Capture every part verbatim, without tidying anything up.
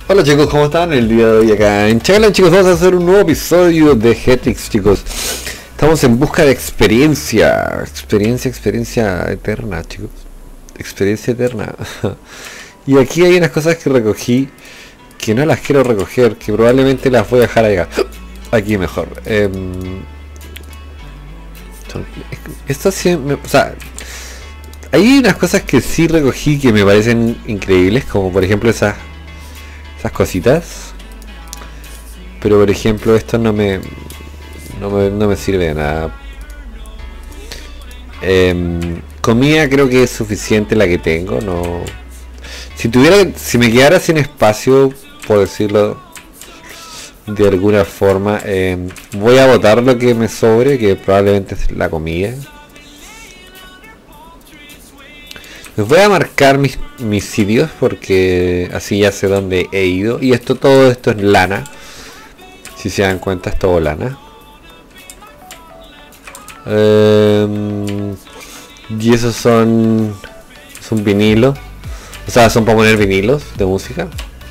Hola chicos, ¿cómo están? El día de hoy acá en Challenge, chicos, vamos a hacer un nuevo episodio de hetixx, chicos. Estamos en busca de experiencia, experiencia, experiencia eterna, chicos. Experiencia eterna. Y aquí hay unas cosas que recogí que no las quiero recoger, que probablemente las voy a dejar allá. Aquí mejor. Eh, esto sí, me, o sea, hay unas cosas que sí recogí que me parecen increíbles, como por ejemplo esas esas cositas, pero por ejemplo esto no me no me, no me sirve de nada. Eh, comida creo que es suficiente la que tengo. No, si tuviera, si me quedara sin espacio, por decirlo de alguna forma, eh, voy a botar lo que me sobre, que probablemente es la comida. Les voy a marcar mis, mis sitios porque así ya sé dónde he ido. Y esto, todo esto es lana. Si se dan cuenta, es todo lana. Um, y esos son... son vinilos. O sea, son para poner vinilos de música.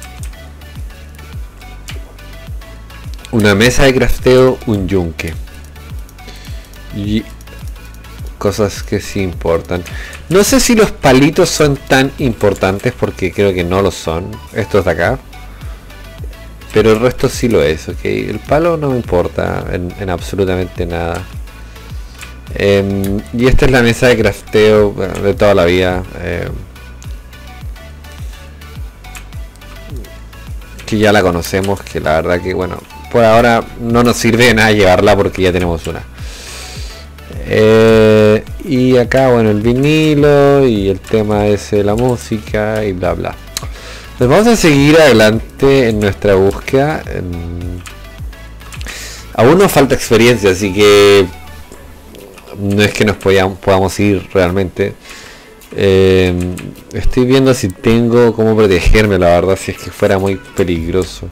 Una mesa de crafteo, un yunque. Y... cosas que sí importan. No sé si los palitos son tan importantes porque creo que no lo son. Estos de acá. Pero el resto sí lo es, ok. El palo no me importa en, en absolutamente nada. Eh, y esta es la mesa de crafteo, bueno, de toda la vida. Eh, que ya la conocemos, que la verdad que bueno, por ahora no nos sirve de nada llevarla porque ya tenemos una. Eh, y acá bueno, el vinilo y el tema es la música y bla bla. Pues vamos a seguir adelante en nuestra búsqueda. En... aún nos falta experiencia, así que no es que nos podamos, podamos ir realmente. Eh, estoy viendo si tengo cómo protegerme, la verdad, si es que fuera muy peligroso.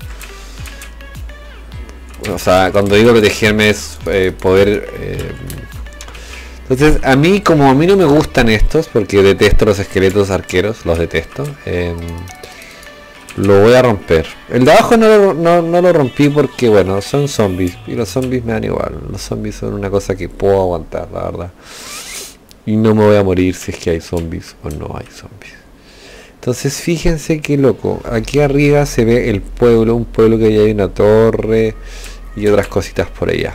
O sea, cuando digo protegerme es eh, poder... Eh, entonces, a mí, como a mí no me gustan estos, porque detesto los esqueletos arqueros, los detesto, eh, lo voy a romper. El de abajo no lo, no, no lo rompí porque, bueno, son zombies, y los zombies me dan igual. Los zombies son una cosa que puedo aguantar, la verdad. Y no me voy a morir si es que hay zombies o no hay zombies. Entonces, fíjense qué loco. Aquí arriba se ve el pueblo, un pueblo que ya hay una torre y otras cositas por allá.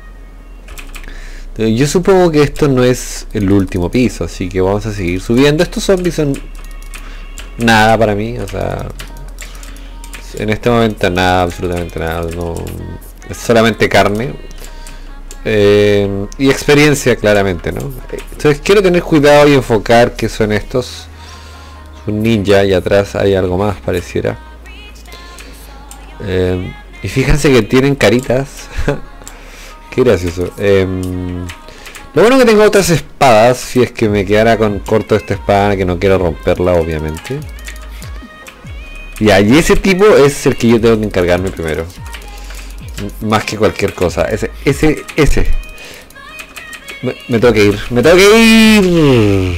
Yo supongo que esto no es el último piso, así que vamos a seguir subiendo. Estos zombies son nada para mí, o sea, en este momento nada, absolutamente nada, no, es solamente carne eh, y experiencia claramente, ¿no? Entonces quiero tener cuidado y enfocar que son estos. Un ninja y atrás hay algo más, pareciera. Eh, y fíjense que tienen caritas. Qué gracioso. Eh, lo bueno que tengo otras espadas, si es que me quedara con corto esta espada, que no quiero romperla obviamente. Y allí ese tipo es el que yo tengo que encargarme primero. Más que cualquier cosa. Ese, ese, ese. Me, me tengo que ir. Me tengo que ir.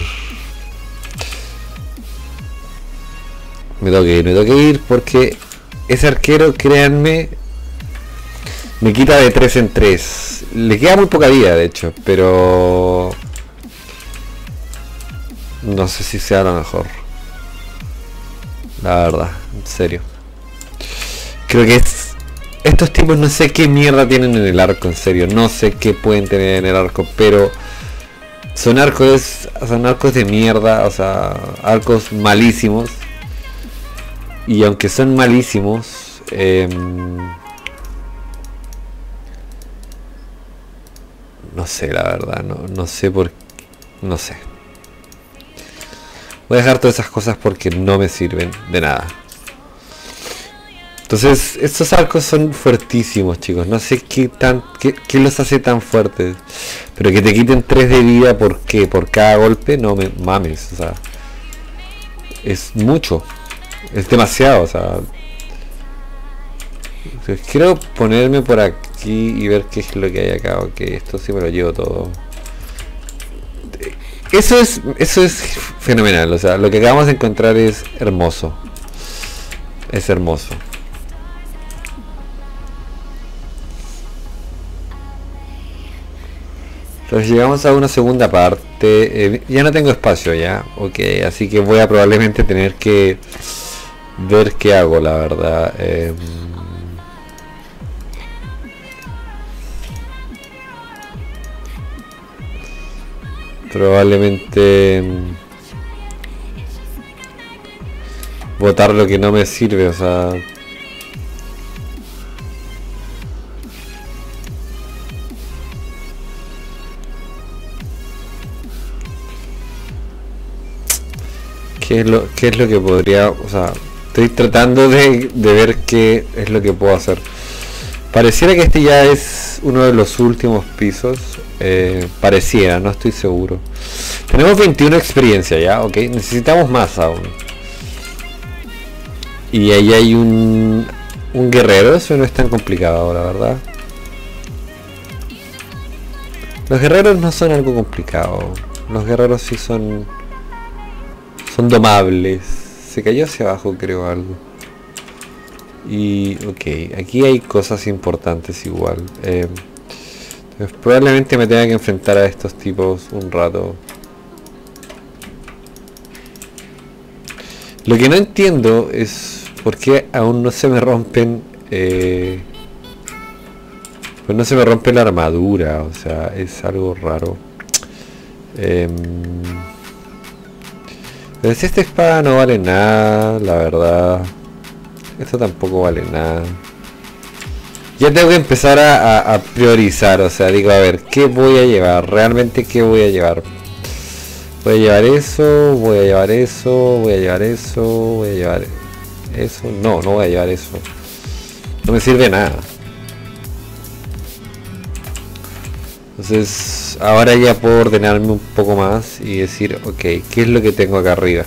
Me tengo que ir, me tengo que ir porque ese arquero, créanme, me quita de tres en tres. Le queda muy poca vida, de hecho, pero no sé si sea lo mejor. La verdad, en serio. Creo que es... estos tipos no sé qué mierda tienen en el arco, en serio. No sé qué pueden tener en el arco, pero son arcos, son arcos de mierda, o sea, arcos malísimos. Y aunque son malísimos, eh, no sé, la verdad, no, no sé por qué, no sé. Voy a dejar todas esas cosas porque no me sirven de nada. Entonces, estos arcos son fuertísimos, chicos. No sé qué tan qué, qué los hace tan fuertes. Pero que te quiten tres de vida, ¿por qué? Por cada golpe, no me mames, o sea, es mucho. Es demasiado, o sea. Quiero ponerme por aquí y ver qué es lo que hay acá. Ok, esto sí me lo llevo todo. Eso es, eso es fenomenal, o sea, lo que acabamos de encontrar es hermoso. es hermoso. Entonces llegamos a una segunda parte. Eh, ya no tengo espacio ya, ok, así que voy a probablemente tener que ver qué hago, la verdad. Eh, probablemente botar lo que no me sirve, o sea. ¿Qué es lo, qué es lo que podría, o sea, estoy tratando de, de ver qué es lo que puedo hacer. Pareciera que este ya es uno de los últimos pisos. Eh, pareciera, no estoy seguro. Tenemos veintiuna experiencia ya, ok. Necesitamos más aún. Y ahí hay un, un guerrero. Eso no es tan complicado, la verdad. Los guerreros no son algo complicado. Los guerreros sí son... Son domables. Se cayó hacia abajo, creo, algo. Y ok, aquí hay cosas importantes igual. Eh, entonces probablemente me tenga que enfrentar a estos tipos un rato. Lo que no entiendo es por qué aún no se me rompen... Eh, pues no se me rompe la armadura. O sea, es algo raro. Eh, Entonces esta espada no vale nada, la verdad. Esto tampoco vale nada. Ya tengo que empezar a, a, a priorizar, o sea, digo, a ver, ¿qué voy a llevar? Realmente, ¿qué voy a llevar? Voy a llevar eso, voy a llevar eso, voy a llevar eso, voy a llevar eso. No, no voy a llevar eso. No me sirve nada. Entonces, ahora ya puedo ordenarme un poco más y decir, ok, ¿qué es lo que tengo acá arriba?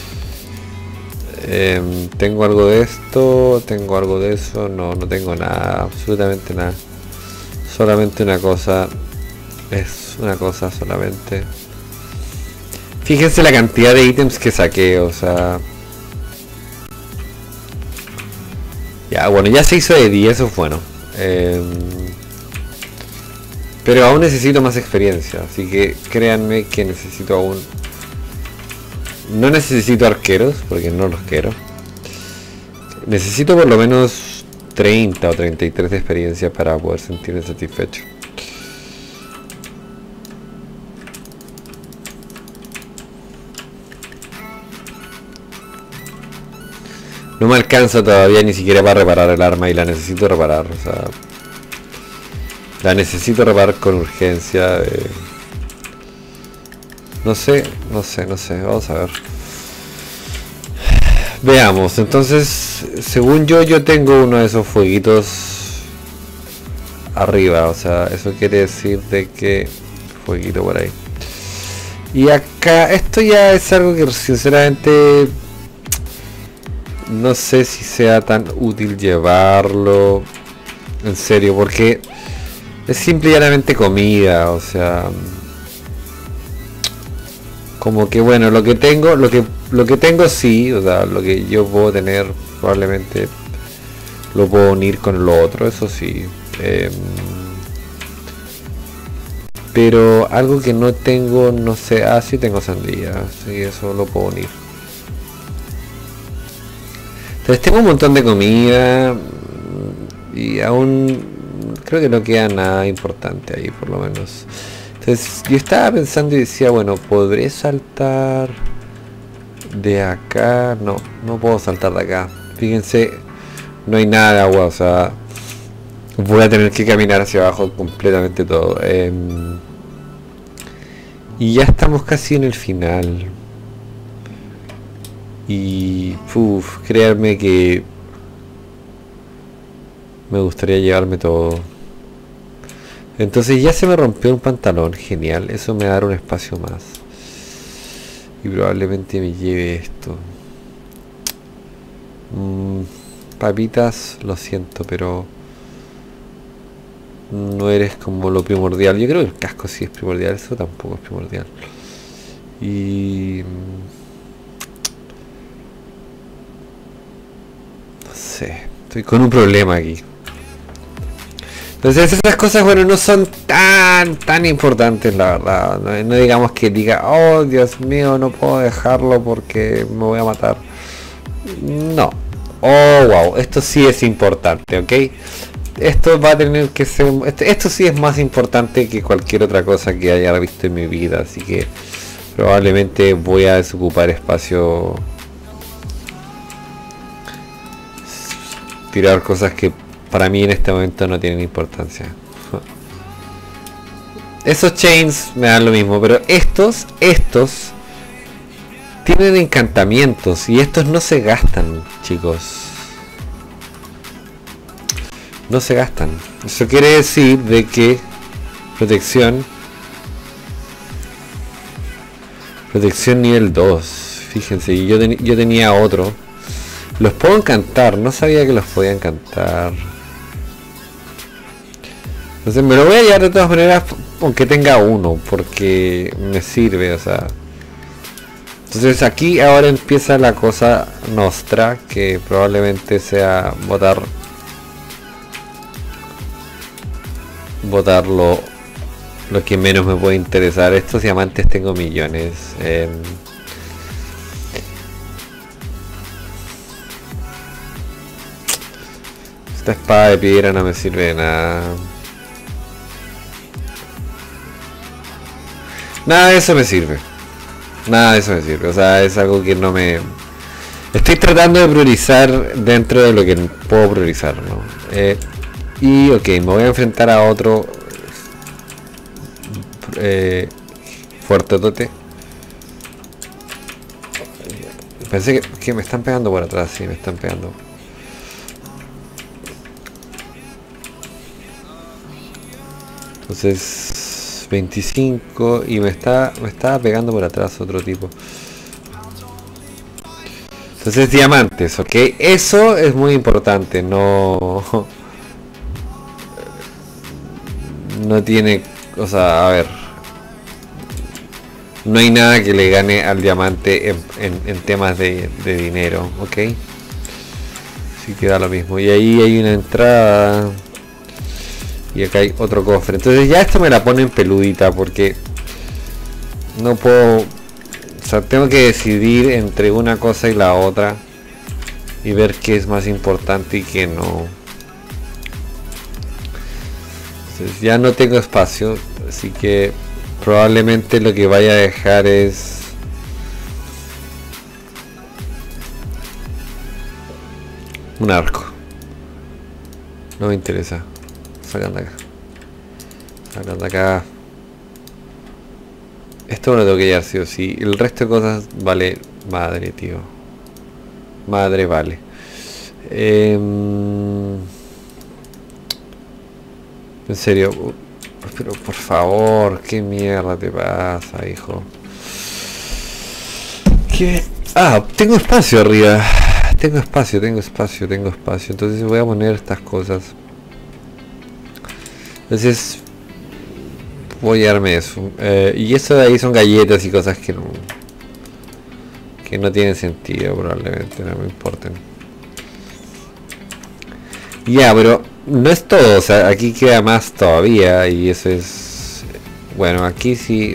Eh, tengo algo de esto, tengo algo de eso, no, no tengo nada, absolutamente nada. Solamente una cosa, es una cosa solamente. Fíjense la cantidad de ítems que saqué, o sea... Ya, bueno, ya se hizo de día, eso es bueno. Eh, pero aún necesito más experiencia, así que créanme que necesito aún... No necesito arqueros, porque no los quiero. Necesito por lo menos treinta o treinta y tres de experiencia para poder sentirme satisfecho. No me alcanza todavía ni siquiera para reparar el arma y la necesito reparar, o sea... La necesito reparar con urgencia. Eh. No sé, no sé, no sé, vamos a ver. Veamos, entonces, según yo, yo tengo uno de esos fueguitos arriba, o sea, eso quiere decir de que... Fueguito por ahí. Y acá, esto ya es algo que sinceramente... No sé si sea tan útil llevarlo. En serio, porque... Es simple y llanamente comida, o sea... Como que bueno, lo que tengo, lo que lo que tengo sí, o sea, lo que yo puedo tener probablemente lo puedo unir con lo otro, eso sí. Eh, pero algo que no tengo, no sé, ah, sí tengo sandía, sí, eso lo puedo unir. Entonces tengo un montón de comida y aún creo que no queda nada importante ahí, por lo menos. Entonces yo estaba pensando y decía, bueno, ¿podré saltar de acá? No, no puedo saltar de acá. Fíjense, no hay nada de agua, o sea, voy a tener que caminar hacia abajo completamente todo. Eh, y ya estamos casi en el final. Y, uff, créanme que me gustaría llevarme todo. Entonces ya se me rompió un pantalón, genial, eso me dará un espacio más. Y probablemente me lleve esto. Mm, papitas, lo siento, pero no eres como lo primordial. Yo creo que el casco sí es primordial, eso tampoco es primordial. Y... sé, estoy con un problema aquí. Entonces esas cosas, bueno, no son tan tan importantes, la verdad. No, no digamos que diga, oh Dios mío, no puedo dejarlo porque me voy a matar. No. Oh wow, esto sí es importante, ¿ok? Esto va a tener que ser, esto, esto sí es más importante que cualquier otra cosa que haya visto en mi vida, así que probablemente voy a desocupar espacio, tirar cosas que para mí en este momento no tienen importancia. Esos chains me dan lo mismo, pero estos, estos tienen encantamientos y estos no se gastan, chicos. No se gastan. Eso quiere decir de que protección, protección nivel dos. Fíjense, yo, ten, yo tenía otro. Los puedo encantar, no sabía que los podía encantar. Entonces me lo voy a llevar de todas maneras, aunque tenga uno, porque me sirve, o sea. Entonces aquí ahora empieza la cosa nostra, que probablemente sea botar botar lo, lo que menos me puede interesar. Estos diamantes tengo millones. Eh, esta espada de piedra no me sirve de nada. Nada de eso me sirve. Nada de eso me sirve. O sea, es algo que no me... Estoy tratando de priorizar dentro de lo que puedo priorizar, ¿no? Eh, y ok, me voy a enfrentar a otro eh, fuertotote. Pensé que, que me están pegando por atrás. Sí, me están pegando. Entonces veinticinco y me está me estaba pegando por atrás otro tipo. Entonces diamantes, ok, eso es muy importante. No no tiene, o sea, a ver, no hay nada que le gane al diamante en, en, en temas de, de dinero, ok. Así que da lo mismo. Y ahí hay una entrada. Y acá hay otro cofre. Entonces ya esto me la ponen peludita porque no puedo, o sea, tengo que decidir entre una cosa y la otra y ver qué es más importante y qué no. Entonces ya no tengo espacio, así que probablemente lo que vaya a dejar es un arco. No me interesa. Sacan de acá. Sacan de acá. Esto me lo tengo que llevar sí o sí. El resto de cosas vale madre, tío. Madre vale. Eh, en serio. Pero por favor, ¿qué mierda te pasa, hijo? ¿Qué? Ah, tengo espacio arriba. Tengo espacio, tengo espacio, tengo espacio. Entonces voy a poner estas cosas. Entonces voy a darme eso. Eh, y eso de ahí son galletas y cosas que no que no tienen sentido, probablemente no me importen. Ya, pero no es todo, o sea, aquí queda más todavía y eso es... Bueno, aquí sí...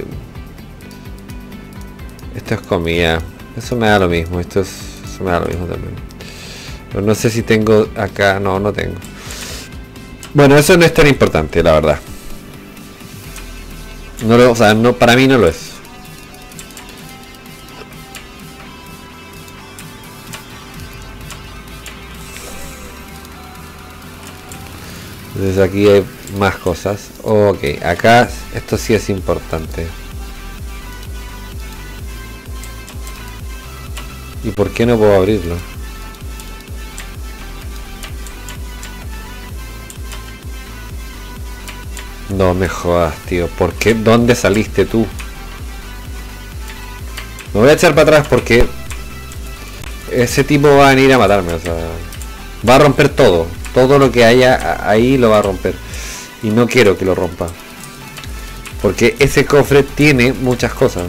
Esto es comida. Eso me da lo mismo, esto es... Eso me da lo mismo también. Pero no sé si tengo acá... No, no tengo. Bueno, eso no es tan importante, la verdad. No lo, o sea, no, para mí no lo es. Entonces aquí hay más cosas. Ok, acá esto sí es importante. ¿Y por qué no puedo abrirlo? No me jodas, tío. ¿Por qué? ¿Dónde saliste tú? Me voy a echar para atrás porque ese tipo va a venir a matarme, o sea, va a romper todo. Todo lo que haya ahí lo va a romper. Y no quiero que lo rompa. Porque ese cofre tiene muchas cosas.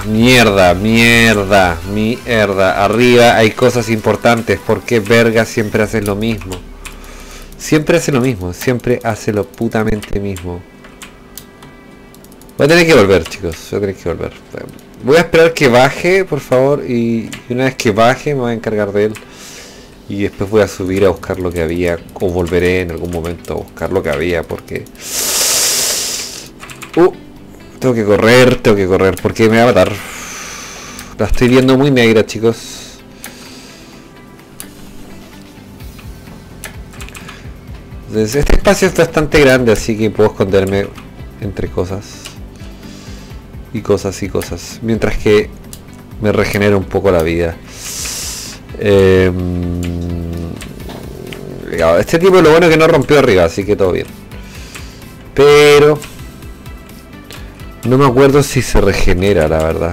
Mierda, mierda, mierda. Arriba hay cosas importantes. ¿Por qué verga siempre hace lo mismo? Siempre hace lo mismo. Siempre hace lo putamente mismo. Voy a tener que volver, chicos. Voy a tener que volver. Voy a esperar que baje, por favor. Y una vez que baje me voy a encargar de él. Y después voy a subir a buscar lo que había. O volveré en algún momento a buscar lo que había. Porque... Uh, tengo que correr, tengo que correr. Porque me va a matar. La estoy viendo muy negra, chicos. Entonces, este espacio es bastante grande. Así que puedo esconderme entre cosas. Y cosas y cosas. Mientras que me regenera un poco la vida. Eh, este tipo lo bueno es que no rompió arriba, así que todo bien. Pero no me acuerdo si se regenera, la verdad.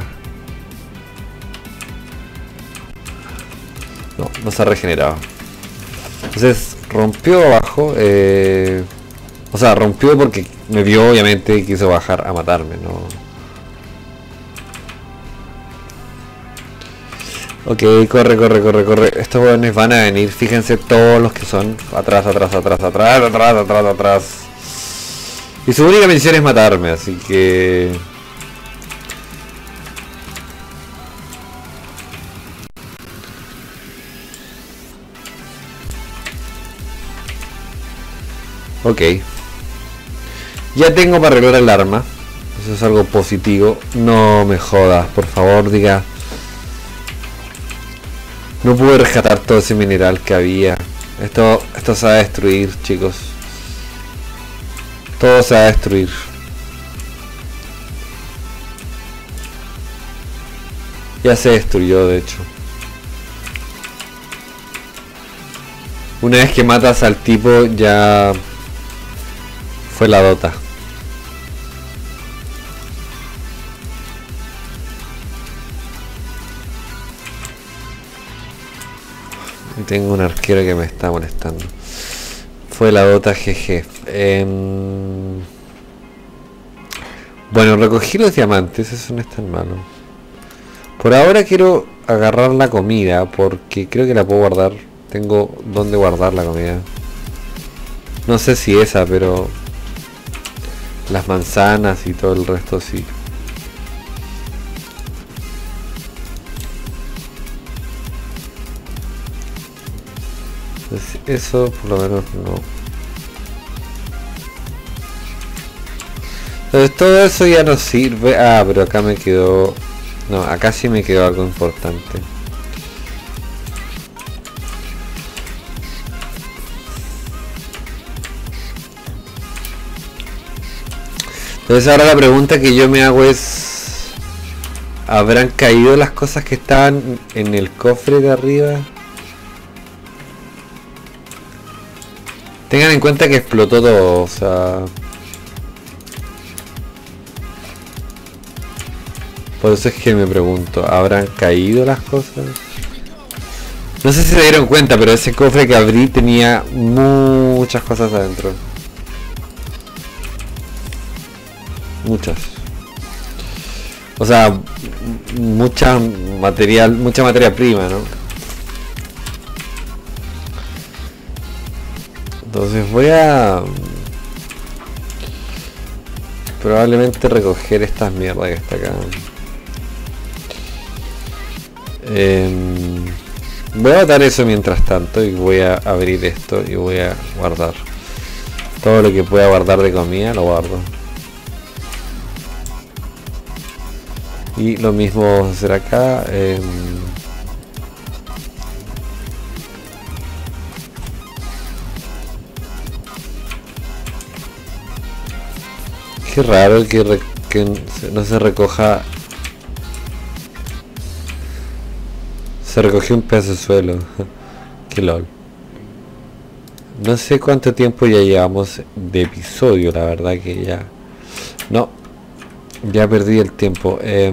No, no se ha regenerado. Entonces rompió abajo. Eh, o sea, rompió porque me vio, obviamente, y quiso bajar a matarme, ¿no? Ok, corre, corre, corre, corre. Estos jóvenes van a venir. Fíjense todos los que son. Atrás, atrás, atrás, atrás, atrás, atrás, atrás. Y su única misión es matarme, así que... Ok. Ya tengo para arreglar el arma. Eso es algo positivo. No me jodas, por favor, diga... No pude rescatar todo ese mineral que había. Esto, esto se va a destruir, chicos. Todo se va a destruir. Ya se destruyó, de hecho. Una vez que matas al tipo, ya fue la dota. Tengo un arquero que me está molestando. Fue la dota, jeje. Eh, bueno, recogí los diamantes, eso no es tan malo. Por ahora quiero agarrar la comida porque creo que la puedo guardar. Tengo donde guardar la comida. No sé si esa, pero las manzanas y todo el resto sí. Eso por lo menos no. Entonces todo eso ya no sirve. Ah, pero acá me quedó... No, acá sí me quedó algo importante. Entonces ahora la pregunta que yo me hago es... ¿Habrán caído las cosas que estaban en el cofre de arriba? Tengan en cuenta que explotó todo, o sea... Por eso es que me pregunto, ¿habrán caído las cosas? No sé si se dieron cuenta, pero ese cofre que abrí tenía muchas cosas adentro. Muchas. O sea, mucha material, mucha materia prima, ¿no? Entonces voy a probablemente recoger estas mierdas que está acá. Eh, voy a botar eso mientras tanto y voy a abrir esto y voy a guardar todo lo que pueda guardar de comida, lo guardo. Y lo mismo vamos a hacer acá. Eh, Qué raro que, re que no se recoja. Se recogió un pedazo de suelo. Qué lol. No sé cuánto tiempo ya llevamos de episodio, la verdad que ya... No. Ya perdí el tiempo. Eh,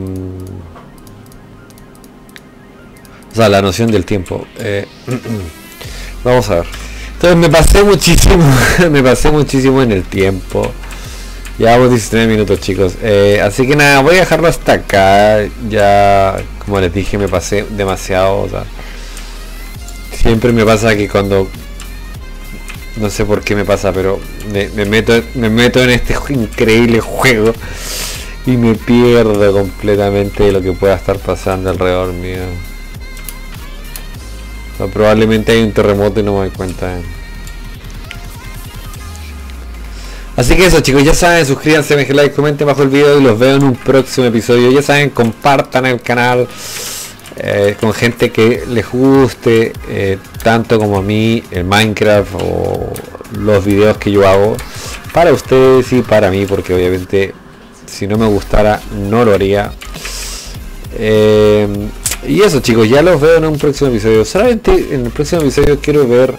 o sea, la noción del tiempo. Eh, vamos a ver. Entonces me pasé muchísimo. Me pasé muchísimo en el tiempo. Llevamos diecinueve minutos, chicos. Eh, así que nada, voy a dejarlo hasta acá. Ya, como les dije, me pasé demasiado. O sea, siempre me pasa que cuando... No sé por qué me pasa, pero me, me, meto, me meto en este increíble juego y me pierdo completamente de lo que pueda estar pasando alrededor mío. O sea, probablemente hay un terremoto y no me doy cuenta. Así que eso, chicos, ya saben, suscríbanse, dejen like, comenten bajo el video y los veo en un próximo episodio. Ya saben, compartan el canal eh, con gente que les guste, eh, tanto como a mí, el Minecraft o los videos que yo hago, para ustedes y para mí, porque obviamente si no me gustara no lo haría. Eh, y eso, chicos, ya los veo en un próximo episodio. Solamente en el próximo episodio quiero ver...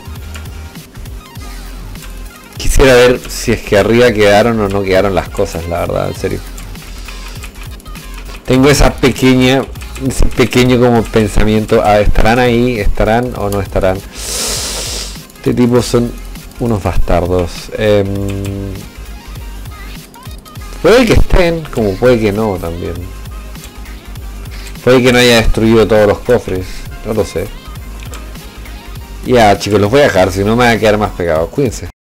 Quisiera ver si es que arriba quedaron o no quedaron las cosas, la verdad, en serio. Tengo esa pequeña, ese pequeño como pensamiento, ah, ¿estarán ahí? ¿Estarán o no estarán? Este tipo son unos bastardos. Eh, puede que estén, como puede que no también. Puede que no haya destruido todos los cofres, no lo sé. Ya, chicos, los voy a dejar, si no me va a quedar más pegado. Cuídense.